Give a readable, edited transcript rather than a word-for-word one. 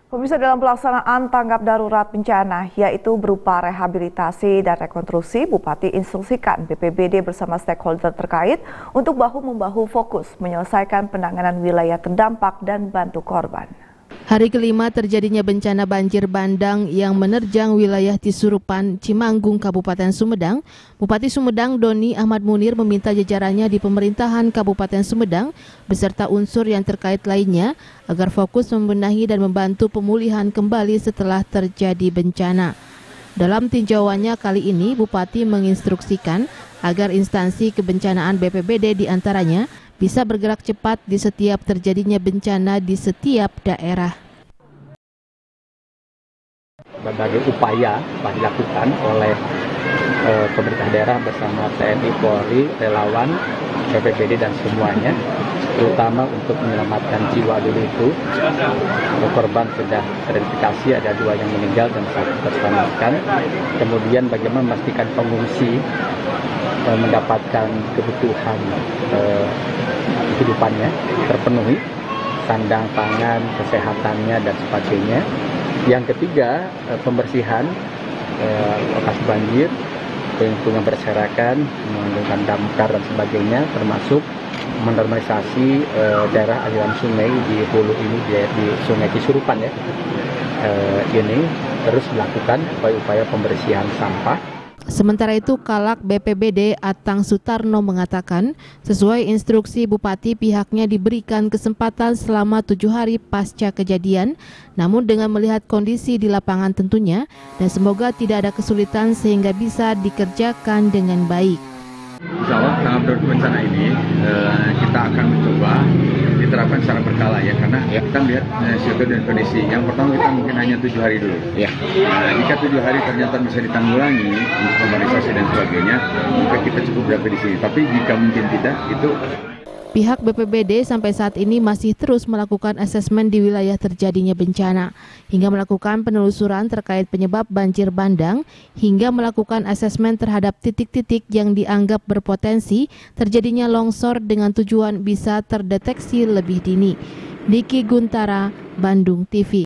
Pemirsa, dalam pelaksanaan tanggap darurat bencana, yaitu berupa rehabilitasi dan rekonstruksi, Bupati instruksikan BPBD bersama stakeholder terkait untuk bahu-membahu fokus menyelesaikan penanganan wilayah terdampak dan bantu korban. Hari kelima terjadinya bencana banjir bandang yang menerjang wilayah Tisurupan, Cimanggung, Kabupaten Sumedang. Bupati Sumedang Doni Ahmad Munir meminta jajarannya di pemerintahan Kabupaten Sumedang beserta unsur yang terkait lainnya agar fokus membenahi dan membantu pemulihan kembali setelah terjadi bencana. Dalam tinjauannya kali ini, Bupati menginstruksikan agar instansi kebencanaan BPBD diantaranya bisa bergerak cepat di setiap terjadinya bencana di setiap daerah. Berbagai upaya telah dilakukan oleh pemerintah daerah bersama TNI, Polri, relawan, BPBD dan semuanya, terutama untuk menyelamatkan jiwa dulu itu. Korban sudah teridentifikasi, ada 2 yang meninggal dan 1 terselamatkan. Kemudian bagaimana memastikan pengungsi mendapatkan kebutuhan kehidupannya terpenuhi, sandang, pangan, kesehatannya dan sebagainya. Yang ketiga, pembersihan lokasi banjir, lingkungan berserakan, menggunakan damkar dan sebagainya, termasuk menormalisasi daerah aliran sungai di hulu ini, di Sungai Tisurupan ya. Ini terus melakukan upaya-upaya pembersihan sampah. Sementara itu, Kalak BPBD Atang Sutarno mengatakan, sesuai instruksi Bupati, pihaknya diberikan kesempatan selama 7 hari pasca kejadian, namun dengan melihat kondisi di lapangan tentunya, dan semoga tidak ada kesulitan sehingga bisa dikerjakan dengan baik. Insya Allah tanggap darurat bencana ini kita akan mencoba diterapkan secara berkala ya, karena kita melihat situasi dan kondisi. Yang pertama kita mungkin hanya 7 hari dulu. Jika 7 hari ternyata bisa ditanggulangi untuk normalisasi dan sebagainya, maka kita cukup berapa di sini. Tapi jika mungkin tidak, itu pihak BPBD sampai saat ini masih terus melakukan asesmen di wilayah terjadinya bencana, hingga melakukan penelusuran terkait penyebab banjir bandang, hingga melakukan asesmen terhadap titik-titik yang dianggap berpotensi terjadinya longsor dengan tujuan bisa terdeteksi lebih dini. Niki Guntara, Bandung TV.